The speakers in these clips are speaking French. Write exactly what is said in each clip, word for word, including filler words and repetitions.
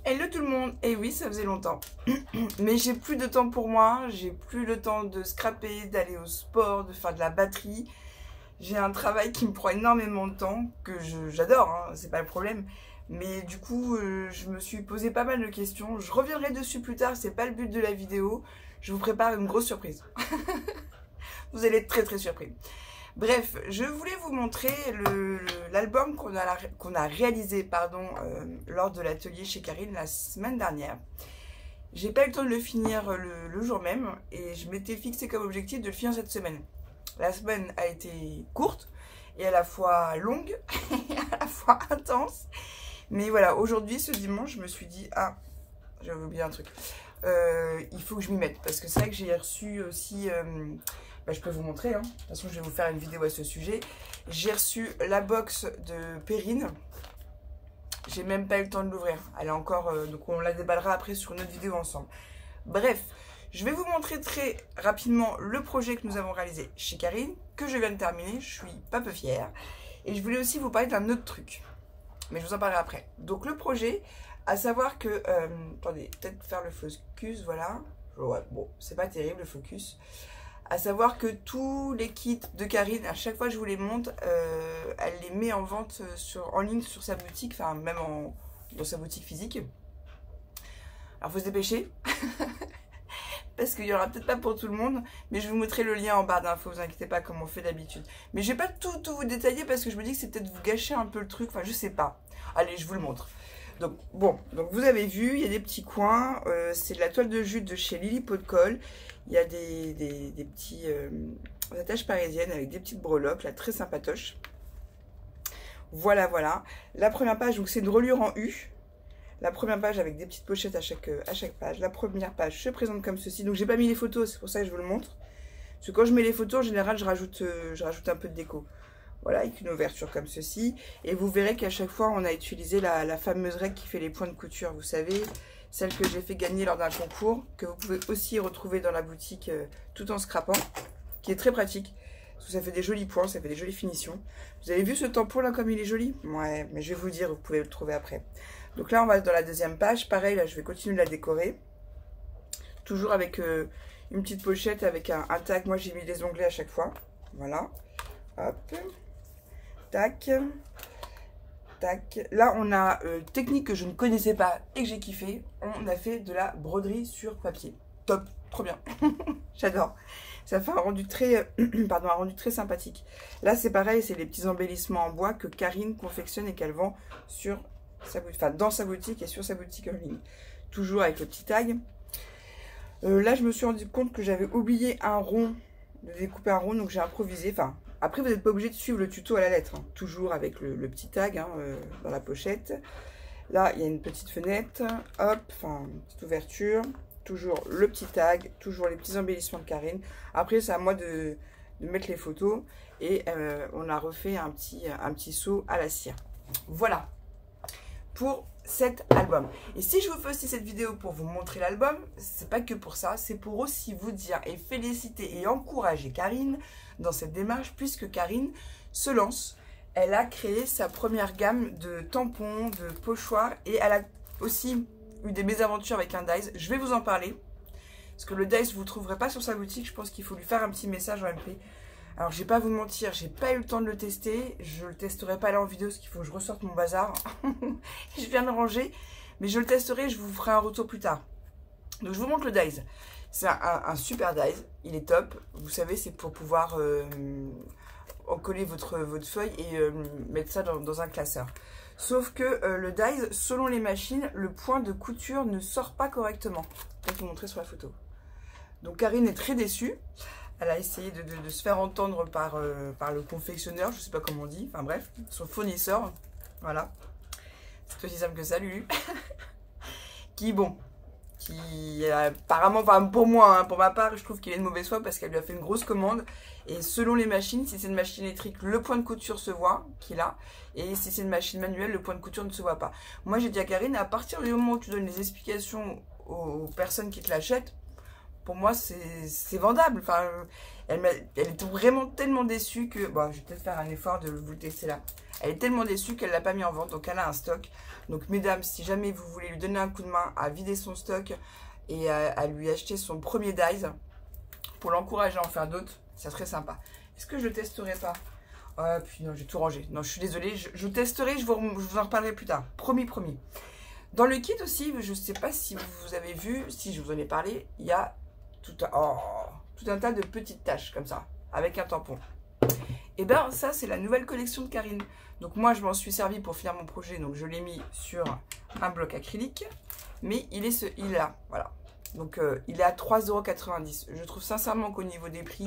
Hello tout le monde, et oui ça faisait longtemps, mais j'ai plus de temps pour moi, j'ai plus le temps de scraper, d'aller au sport, de faire de la batterie. J'ai un travail qui me prend énormément de temps, que j'adore, hein, c'est pas le problème, mais du coup euh, je me suis posé pas mal de questions, je reviendrai dessus plus tard, c'est pas le but de la vidéo, je vous prépare une grosse surprise. Vous allez être très très surpris. Bref, je voulais vous montrer l'album qu'on a, qu'on a réalisé pardon, euh, lors de l'atelier chez Karine la semaine dernière. J'ai pas eu le temps de le finir le, le jour même et je m'étais fixé comme objectif de le finir cette semaine. La semaine a été courte et à la fois longue et à la fois intense. Mais voilà, aujourd'hui, ce dimanche, je me suis dit, ah, j'avais oublié un truc. Euh, il faut que je m'y mette parce que c'est vrai que j'ai reçu aussi... Euh, Bah, je peux vous montrer, hein. De toute façon je vais vous faire une vidéo à ce sujet. J'ai reçu la box de Perrine. J'ai même pas eu le temps de l'ouvrir. Elle est encore, euh, donc on la déballera après sur une autre vidéo ensemble. Bref, je vais vous montrer très rapidement le projet que nous avons réalisé chez Karine, que je viens de terminer, je suis pas peu fière. Et je voulais aussi vous parler d'un autre truc, mais je vous en parlerai après. Donc le projet, à savoir que, euh, attendez, peut-être faire le focus, voilà. Ouais, bon, c'est pas terrible le focus. À savoir que tous les kits de Karine, à chaque fois que je vous les montre, euh, elle les met en vente sur, en ligne sur sa boutique, enfin même en, dans sa boutique physique. Alors faut se dépêcher, parce qu'il n'y aura peut-être pas pour tout le monde, mais je vous mettrai le lien en barre d'infos, vous inquiétez pas comme on fait d'habitude. Mais je vais pas tout, tout vous détailler parce que je me dis que c'est peut-être vous gâcher un peu le truc, enfin je sais pas. Allez, je vous le montre. Donc bon, donc vous avez vu, il y a des petits coins, euh, c'est de la toile de jute de chez Lily Pot de Colle. Il y a des, des, des petits euh, attaches parisiennes avec des petites breloques, là, très sympatoches. Voilà, voilà. La première page, donc c'est une reliure en U. La première page avec des petites pochettes à chaque, à chaque page. La première page se présente comme ceci. Donc j'ai pas mis les photos, c'est pour ça que je vous le montre. Parce que quand je mets les photos, en général, je rajoute, euh, je rajoute un peu de déco. Voilà, avec une ouverture comme ceci. Et vous verrez qu'à chaque fois, on a utilisé la, la fameuse règle qui fait les points de couture, vous savez. Celle que j'ai fait gagner lors d'un concours, que vous pouvez aussi retrouver dans la boutique euh, tout en scrapant, qui est très pratique, parce que ça fait des jolis points, ça fait des jolies finitions. Vous avez vu ce tampon là comme il est joli? Ouais, mais je vais vous dire, vous pouvez le trouver après. Donc là, on va dans la deuxième page, pareil, là je vais continuer de la décorer. Toujours avec euh, une petite pochette, avec un, un tag, moi j'ai mis des onglets à chaque fois. Voilà, hop, tac. Là, on a euh, technique que je ne connaissais pas et que j'ai kiffé. On a fait de la broderie sur papier. Top, trop bien. J'adore. Ça fait un rendu très, euh, pardon, un rendu très sympathique. Là, c'est pareil, c'est les petits embellissements en bois que Karine confectionne et qu'elle vend sur sa, enfin, dans sa boutique et sur sa boutique en ligne. Toujours avec le petit tag. Euh, là, je me suis rendu compte que j'avais oublié un rond, de découper un rond, donc j'ai improvisé. Enfin, après, vous n'êtes pas obligé de suivre le tuto à la lettre, hein. Toujours avec le, le petit tag hein, euh, dans la pochette. Là, il y a une petite fenêtre, hop, enfin, une petite ouverture. Toujours le petit tag, toujours les petits embellissements de Karine. Après, c'est à moi de, de mettre les photos. Et euh, on a refait un petit, un petit seau à la cire. Voilà pour cet album. Et si je vous fais aussi cette vidéo pour vous montrer l'album, c'est pas que pour ça, c'est pour aussi vous dire et féliciter et encourager Karine dans cette démarche, puisque Karine se lance. Elle a créé sa première gamme de tampons, de pochoirs, et elle a aussi eu des mésaventures avec un Dies. Je vais vous en parler, parce que le Dies, vous ne trouverez pas sur sa boutique. Je pense qu'il faut lui faire un petit message en M P. Alors, je vais pas vous mentir, j'ai pas eu le temps de le tester. Je le testerai pas là en vidéo, parce qu'il faut que je ressorte mon bazar. Je viens de ranger, mais je le testerai, je vous ferai un retour plus tard. Donc, je vous montre le Dies. C'est un, un, un super Dies, il est top. Vous savez, c'est pour pouvoir euh, encoller votre, votre feuille et euh, mettre ça dans, dans un classeur. Sauf que euh, le Dies, selon les machines, le point de couture ne sort pas correctement. Je vais vous montrer sur la photo. Donc, Karine est très déçue. Elle a essayé de, de, de se faire entendre par, euh, par le confectionneur, je sais pas comment on dit, enfin bref, son fournisseur, voilà. C'est aussi simple que ça, Lulu. Qui, bon, qui apparemment, enfin pour moi, hein, pour ma part, je trouve qu'il est de mauvaise foi parce qu'elle lui a fait une grosse commande. Et selon les machines, si c'est une machine électrique, le point de couture se voit, qu'il a. Et si c'est une machine manuelle, le point de couture ne se voit pas. Moi, j'ai dit à Karine, à partir du moment où tu donnes les explications aux personnes qui te l'achètent, pour moi, c'est vendable. Enfin, elle, elle est vraiment tellement déçue que... Bon, je vais peut-être faire un effort de vous le tester là. Elle est tellement déçue qu'elle ne l'a pas mis en vente, donc elle a un stock. Donc mesdames, si jamais vous voulez lui donner un coup de main à vider son stock et à, à lui acheter son premier dies, pour l'encourager à en faire d'autres, ça serait sympa. Est-ce que je le testerai pas? Ah, puis non, j'ai tout rangé. Non, je suis désolée, je, je testerai, je vous, je vous en reparlerai plus tard. Promis, promis. Dans le kit aussi, je ne sais pas si vous avez vu, si je vous en ai parlé, il y a tout un, oh, tout un tas de petites taches comme ça, avec un tampon. Et bien ça, c'est la nouvelle collection de Karine. Donc moi, je m'en suis servi pour finir mon projet, donc je l'ai mis sur un bloc acrylique. Mais il est, ce, il est là, voilà. Donc euh, il est à trois euros quatre-vingt-dix. Je trouve sincèrement qu'au niveau des prix,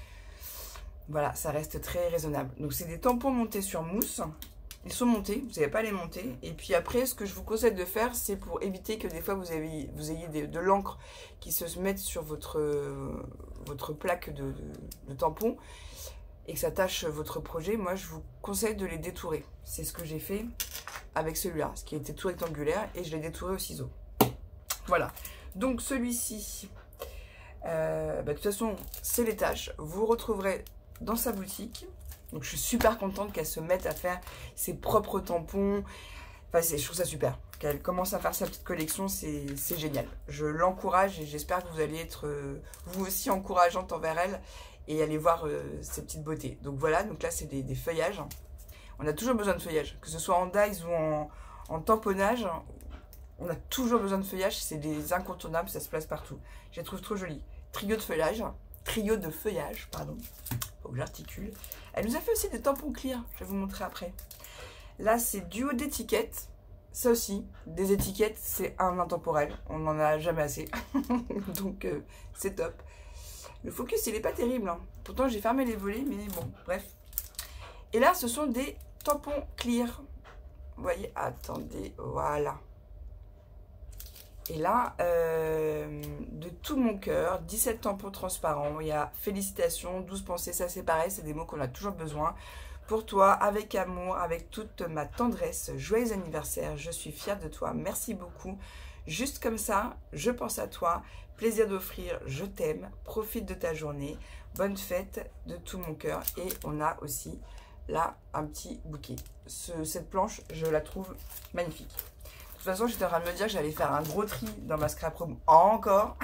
voilà, ça reste très raisonnable. Donc c'est des tampons montés sur mousse. Ils sont montés, vous n'avez pas à les monter. Et puis après, ce que je vous conseille de faire, c'est pour éviter que des fois vous, avez, vous ayez des, de l'encre qui se mette sur votre, votre plaque de, de, de tampon et que ça tâche votre projet. Moi, je vous conseille de les détourer. C'est ce que j'ai fait avec celui-là, ce qui était tout rectangulaire, et je l'ai détouré au ciseau. Voilà. Donc celui-ci, euh, bah, de toute façon, c'est les tâches. Vous retrouverez dans sa boutique. Donc je suis super contente qu'elle se mette à faire ses propres tampons. Enfin, je trouve ça super. Qu'elle commence à faire sa petite collection, c'est génial. Je l'encourage et j'espère que vous allez être euh, vous aussi encourageante envers elle et aller voir euh, ces petites beautés. Donc voilà, donc là c'est des, des feuillages. On a toujours besoin de feuillage, que ce soit en dies ou en, en tamponnage. On a toujours besoin de feuillage, c'est des incontournables, ça se place partout. Je les trouve trop jolies. Trio de feuillage, trio de feuillage, pardon. Faut que j'articule. Elle nous a fait aussi des tampons clear, je vais vous montrer après. Là, c'est duo d'étiquettes. Ça aussi, des étiquettes, c'est un intemporel. On n'en a jamais assez. Donc, euh, c'est top. Le focus, il n'est pas terrible. Hein. Pourtant, j'ai fermé les volets, mais bon, bref. Et là, ce sont des tampons clear. Vous voyez, attendez, voilà. Et là, euh, de tout mon cœur, dix-sept tampons transparents. Il y a félicitations, douze pensées, ça c'est pareil, c'est des mots qu'on a toujours besoin. Pour toi, avec amour, avec toute ma tendresse, joyeux anniversaire, je suis fière de toi, merci beaucoup. Juste comme ça, je pense à toi, plaisir d'offrir, je t'aime, profite de ta journée, bonne fête de tout mon cœur. Et on a aussi là un petit bouquet. Ce, cette planche, je la trouve magnifique. De toute façon, j'étais en train de me dire que j'allais faire un gros tri dans ma scrap room encore.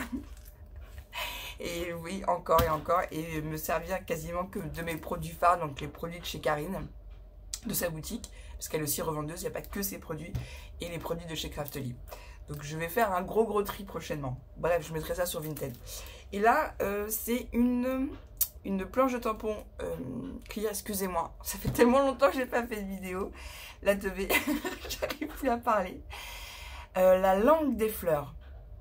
Et oui, encore et encore. Et me servir quasiment que de mes produits phares, donc les produits de chez Karine, de sa boutique. Parce qu'elle est aussi revendeuse, il n'y a pas que ses produits. Et les produits de chez Craftly. Donc je vais faire un gros gros tri prochainement. Bref, je mettrai ça sur Vinted. Et là, euh, c'est une, une planche de tampon euh, clear, excusez-moi. Ça fait tellement longtemps que j'ai pas fait de vidéo. La teubée, j'arrive plus à parler. Euh, la langue des fleurs.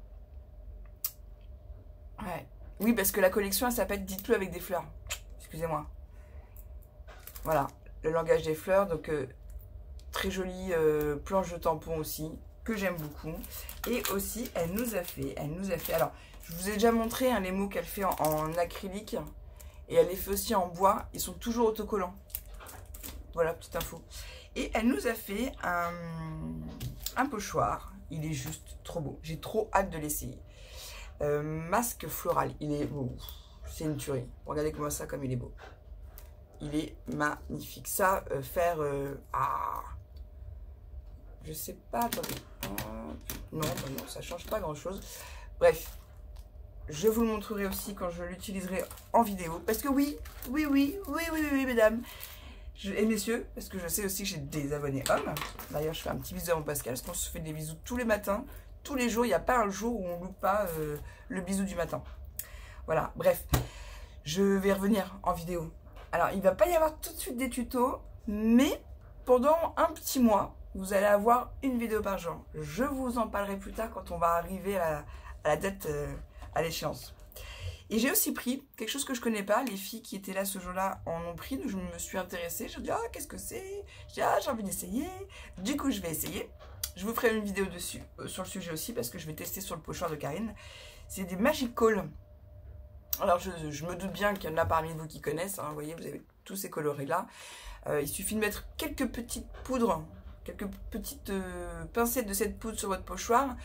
Ouais. Oui, parce que la collection, elle s'appelle Dites-le avec des fleurs. Excusez-moi. Voilà, le langage des fleurs. Donc, euh, très jolie euh, planche de tampon aussi, que j'aime beaucoup. Et aussi, elle nous a fait, elle nous a fait, alors, je vous ai déjà montré hein, les mots qu'elle fait en, en acrylique. Et elle les fait aussi en bois. Ils sont toujours autocollants. Voilà, petite info. Et elle nous a fait un, un pochoir. Il est juste trop beau. J'ai trop hâte de l'essayer. Euh, masque floral. Il est beau. C'est une tuerie. Regardez comment ça, comme il est beau. Il est magnifique. Ça, euh, faire... Euh, ah Je sais pas. Attendez. Non, bah non, ça change pas grand-chose. Bref. Je vous le montrerai aussi quand je l'utiliserai en vidéo. Parce que oui, oui, oui, oui, oui, oui, oui mesdames. Je, et messieurs, parce que je sais aussi que j'ai des abonnés hommes. D'ailleurs, je fais un petit bisou à mon Pascal, parce qu'on se fait des bisous tous les matins. Tous les jours, il n'y a pas un jour où on ne loupe pas euh, le bisou du matin. Voilà, bref. Je vais revenir en vidéo. Alors, il ne va pas y avoir tout de suite des tutos, mais pendant un petit mois, vous allez avoir une vidéo par jour. Je vous en parlerai plus tard quand on va arriver à la, à la date, euh, à l'échéance. Et j'ai aussi pris quelque chose que je connais pas. Les filles qui étaient là ce jour-là en ont pris. Donc je me suis intéressée. Je me dis, ah, qu'est-ce que c'est? Je dis, ah, j'ai envie d'essayer. Du coup, je vais essayer. Je vous ferai une vidéo dessus, euh, sur le sujet aussi, parce que je vais tester sur le pochoir de Karine. C'est des Magic Call. Alors, je, je me doute bien qu'il y en a parmi vous qui connaissent. Hein, vous voyez, vous avez tous ces colorés-là. Euh, il suffit de mettre quelques petites poudres, quelques petites euh, pincettes de cette poudre sur votre pochoir.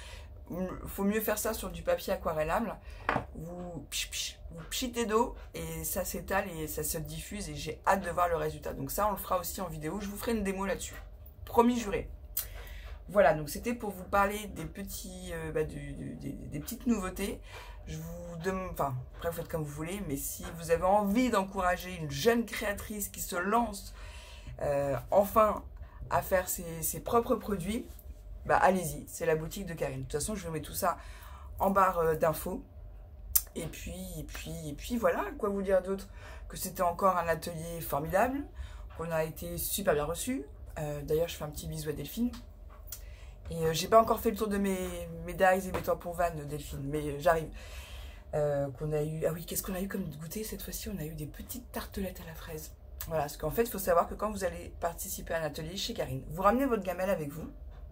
faut mieux faire ça sur du papier aquarellable. Vous, pch, pch, vous pchitez d'eau et ça s'étale et ça se diffuse et j'ai hâte de voir le résultat. Donc ça, on le fera aussi en vidéo. Je vous ferai une démo là-dessus. Promis juré. Voilà, donc c'était pour vous parler des petits, euh, bah, du, du, des, des petites nouveautés. Je vous demande, enfin, après vous faites comme vous voulez, mais si vous avez envie d'encourager une jeune créatrice qui se lance euh, enfin à faire ses, ses propres produits, bah allez-y, c'est la boutique de Karine. De toute façon, je vous mets tout ça en barre euh, d'infos. Et puis, et puis, et puis voilà, quoi vous dire d'autre? Que c'était encore un atelier formidable, qu'on a été super bien reçus. Euh, D'ailleurs, je fais un petit bisou à Delphine. Et euh, j'ai pas encore fait le tour de mes médailles et mes tampons Van, Delphine, mais euh, j'arrive. Euh, qu'on a eu, ah oui, qu'est-ce qu'on a eu comme goûter cette fois-ci? On a eu des petites tartelettes à la fraise. Voilà, parce qu'en fait, il faut savoir que quand vous allez participer à un atelier chez Karine, vous ramenez votre gamelle avec vous.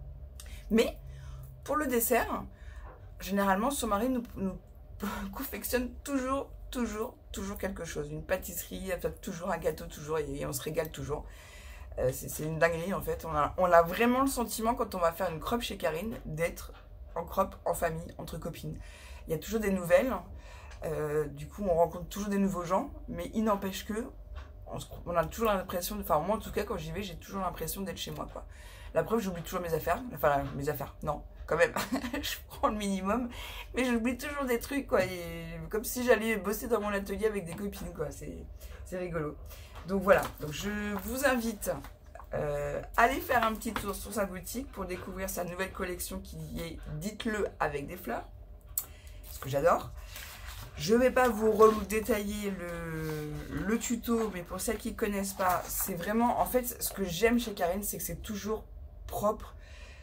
Mais pour le dessert, généralement, son mari nous, nous confectionne toujours, toujours, toujours quelque chose. Une pâtisserie, toujours un gâteau, toujours, et on se régale toujours. Euh, c'est une dinguerie en fait. On a, on a vraiment le sentiment quand on va faire une crop chez Karine d'être en crop en famille, entre copines. Il y a toujours des nouvelles. Euh, du coup, on rencontre toujours des nouveaux gens. Mais il n'empêche que on, se, on a toujours l'impression, enfin moi en tout cas quand j'y vais, j'ai toujours l'impression d'être chez moi quoi. La preuve, j'oublie toujours mes affaires. Enfin, mes affaires, non, quand même. Je prends le minimum. Mais j'oublie toujours des trucs quoi. Et comme si j'allais bosser dans mon atelier avec des copines quoi. C'est rigolo. Donc voilà, donc je vous invite euh, à aller faire un petit tour sur sa boutique pour découvrir sa nouvelle collection qui est Dites-le avec des fleurs, ce que j'adore. Je ne vais pas vous redétailler le, le tuto, mais pour celles qui ne connaissent pas, c'est vraiment, en fait, ce que j'aime chez Karine, c'est que c'est toujours propre,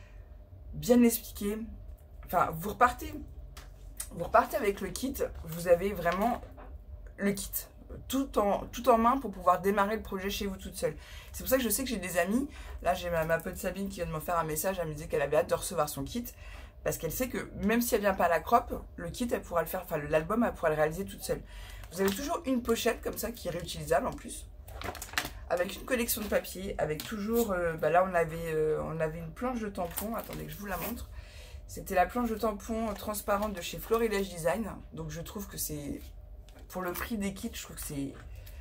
bien expliqué. Enfin, vous repartez, vous repartez avec le kit, vous avez vraiment le kit. Tout en, tout en main pour pouvoir démarrer le projet chez vous toute seule. C'est pour ça que je sais que j'ai des amis. Là, j'ai ma, ma pote Sabine qui vient de me faire un message. Elle me disait qu'elle avait hâte de recevoir son kit. Parce qu'elle sait que même si elle vient pas à la crop, le kit, elle pourra le faire, enfin l'album, elle pourra le réaliser toute seule. Vous avez toujours une pochette comme ça qui est réutilisable en plus. Avec une collection de papier. Avec toujours, euh, bah là on avait, euh, on avait une planche de tampons. Attendez que je vous la montre. C'était la planche de tampons transparente de chez Florilège Design. Donc je trouve que c'est... Pour le prix des kits, je trouve que c'est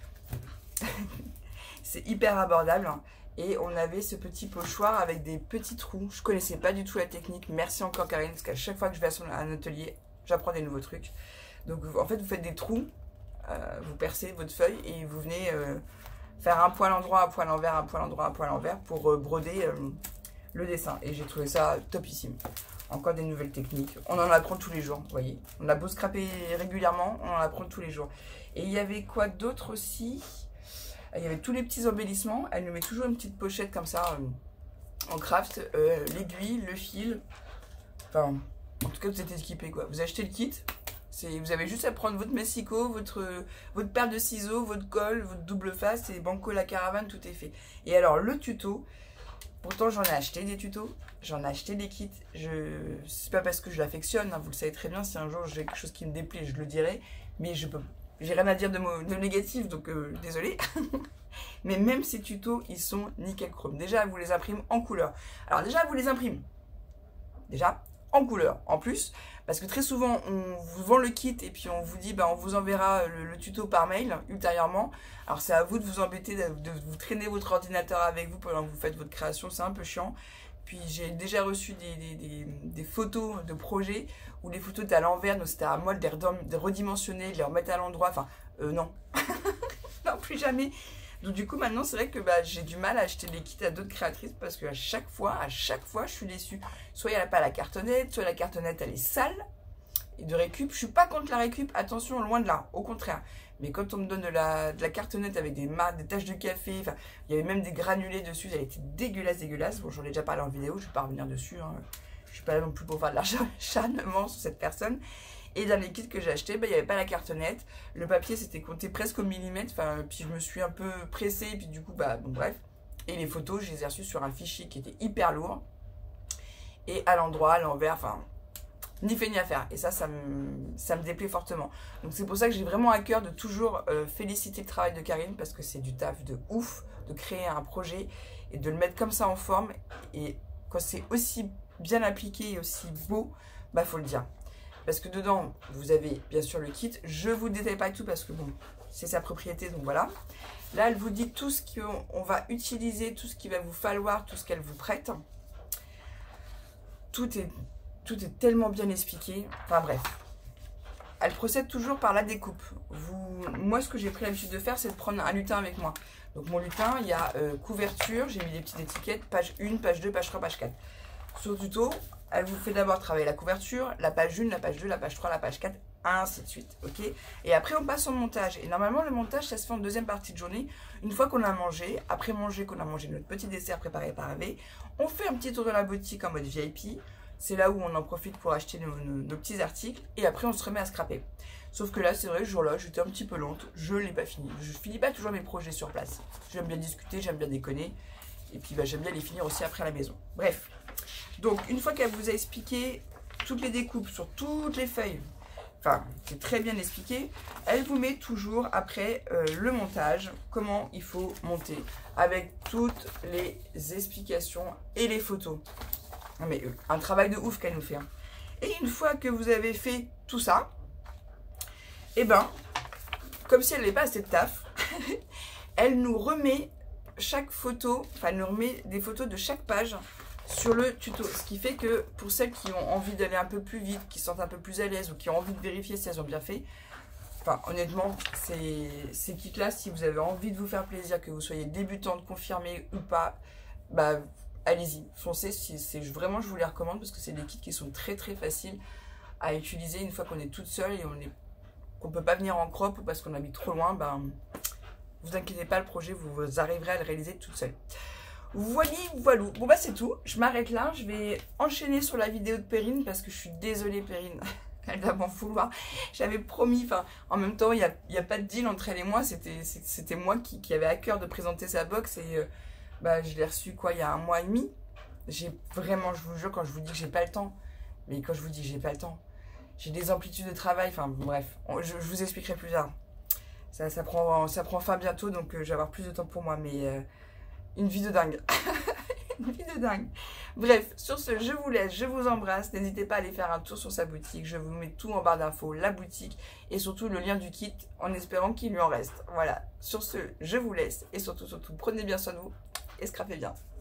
c'est hyper abordable. Et on avait ce petit pochoir avec des petits trous. Je connaissais pas du tout la technique. Merci encore Karine, parce qu'à chaque fois que je vais à un atelier, j'apprends des nouveaux trucs. Donc en fait, vous faites des trous, euh, vous percez votre feuille et vous venez euh, faire un poil endroit, un poil envers, un poil endroit, un poil envers pour euh, broder euh, le dessin. Et j'ai trouvé ça topissime. Encore des nouvelles techniques. On en apprend tous les jours, vous voyez. On a beau scraper régulièrement, on en apprend tous les jours. Et il y avait quoi d'autre aussi? Il y avait tous les petits embellissements. Elle nous met toujours une petite pochette comme ça, euh, en craft. Euh, L'aiguille, le fil. Enfin, en tout cas, vous êtes équipé, quoi. Vous achetez le kit. Vous avez juste à prendre votre messico, votre, votre paire de ciseaux, votre colle, votre double face et banco la caravane, tout est fait. Et alors, le tuto... Pourtant, j'en ai acheté des tutos, j'en ai acheté des kits. Je... C'est pas parce que je l'affectionne, hein, vous le savez très bien. Si un jour j'ai quelque chose qui me déplaît, je le dirai. Mais je peux, j'ai rien à dire de, de négatif, donc euh, désolé. Mais même ces tutos, ils sont nickel chrome. Déjà, vous les imprime en couleur. Alors déjà, vous les imprime. Déjà, en couleur. En plus, parce que très souvent, on vous vend le kit et puis on vous dit, bah, on vous enverra le, le tuto par mail ultérieurement. Alors, c'est à vous de vous embêter, de, de vous traîner votre ordinateur avec vous pendant que vous faites votre création. C'est un peu chiant. Puis, j'ai déjà reçu des, des, des, des photos de projets où les photos étaient à l'envers. Donc, c'était à moi de les, de redimensionner, de les remettre à l'endroit. Enfin, euh, non. Non, plus jamais. Donc du coup maintenant c'est vrai que bah, j'ai du mal à acheter des kits à d'autres créatrices parce qu'à chaque fois, à chaque fois je suis déçue. Soit il n'y a pas la cartonnette, soit la cartonnette elle est sale. Et de récup, je suis pas contre la récup, attention, loin de là, au contraire. Mais quand on me donne de la, de la cartonnette avec des marques, des taches de café, enfin, il y avait même des granulés dessus, elle était dégueulasse, dégueulasse. Bon, j'en ai déjà parlé en vidéo, je vais pas revenir dessus. Hein. Je suis pas là non plus pour faire de l'acharnement sur cette personne. Et dans les kits que j'ai achetés, bah, il n'y avait pas la cartonnette. Le papier, c'était compté presque au millimètre. Enfin, puis je me suis un peu pressée. Puis du coup, bah, bon, bref. Et les photos, je les ai reçues sur un fichier qui était hyper lourd. Et à l'endroit, à l'envers, enfin, ni fait ni à faire. Et ça, ça me, ça me déplaît fortement. Donc c'est pour ça que j'ai vraiment à cœur de toujours euh, féliciter le travail de Karine. Parce que c'est du taf de ouf de créer un projet et de le mettre comme ça en forme. Et quand c'est aussi bien appliqué et aussi beau, bah faut le dire. Parce que dedans, vous avez bien sûr le kit. Je vous détaille pas tout parce que bon, c'est sa propriété, donc voilà. Là, elle vous dit tout ce qu'on va utiliser, tout ce qu'il va vous falloir, tout ce qu'elle vous prête. Tout est, tout est tellement bien expliqué. Enfin bref. Elle procède toujours par la découpe. Vous, moi, ce que j'ai pris l'habitude de faire, c'est de prendre un lutin avec moi. Donc mon lutin, il y a euh, couverture, j'ai mis des petites étiquettes, page un, page deux, page trois, page quatre. Sur le tuto, elle vous fait d'abord travailler la couverture, la page un, la page deux, la page trois, la page quatre, ainsi de suite. Ok. Et après, on passe au montage. Et normalement, le montage, ça se fait en deuxième partie de journée. Une fois qu'on a mangé, après manger, qu'on a mangé notre petit dessert préparé par Hervé, on fait un petit tour de la boutique en mode V I P. C'est là où on en profite pour acheter nos, nos, nos petits articles. Et après, on se remet à scraper. Sauf que là, c'est vrai, ce jour-là, j'étais un petit peu lente. Je ne l'ai pas fini. Je finis pas toujours mes projets sur place. J'aime bien discuter, j'aime bien déconner. Et puis, bah, j'aime bien les finir aussi après à la maison. Bref. Donc, une fois qu'elle vous a expliqué toutes les découpes sur toutes les feuilles, enfin, c'est très bien expliqué, elle vous met toujours après euh, le montage, comment il faut monter, avec toutes les explications et les photos. Non mais euh, un travail de ouf qu'elle nous fait. Hein. Et une fois que vous avez fait tout ça, et eh ben, comme si elle n'avait pas assez de taf, elle nous remet chaque photo, enfin elle nous remet des photos de chaque page sur le tuto. Ce qui fait que pour celles qui ont envie d'aller un peu plus vite, qui se sentent un peu plus à l'aise ou qui ont envie de vérifier si elles ont bien fait, enfin honnêtement, ces, ces kits-là, si vous avez envie de vous faire plaisir, que vous soyez débutante, confirmée ou pas, bah allez-y, foncez, c'est vraiment je vous les recommande parce que c'est des kits qui sont très très faciles à utiliser une fois qu'on est toute seule et on est qu'on peut pas venir en crop ou parce qu'on habite trop loin, ben vous inquiétez pas, le projet vous arriverez à le réaliser toute seule. Voilà, voilà. Bon bah c'est tout, je m'arrête là, je vais enchaîner sur la vidéo de Perrine parce que je suis désolée Perrine, elle va m'en vouloir. J'avais promis, enfin en même temps il n'y a, y a pas de deal entre elle et moi, c'était c'était moi qui, qui avait à cœur de présenter sa box et euh, bah je l'ai reçue quoi il y a un mois et demi. J'ai vraiment, je vous jure, quand je vous dis que j'ai pas le temps, mais quand je vous dis que j'ai pas le temps, j'ai des amplitudes de travail, enfin bref, je, je vous expliquerai plus tard. Ça, ça, prend, ça prend fin bientôt, donc euh, je vais avoir plus de temps pour moi, mais euh, une vie de dingue. Une vie de dingue. Bref, sur ce, je vous laisse, je vous embrasse. N'hésitez pas à aller faire un tour sur sa boutique. Je vous mets tout en barre d'infos, la boutique et surtout le lien du kit en espérant qu'il lui en reste. Voilà, sur ce, je vous laisse et surtout, surtout, prenez bien soin de vous et scrapez bien.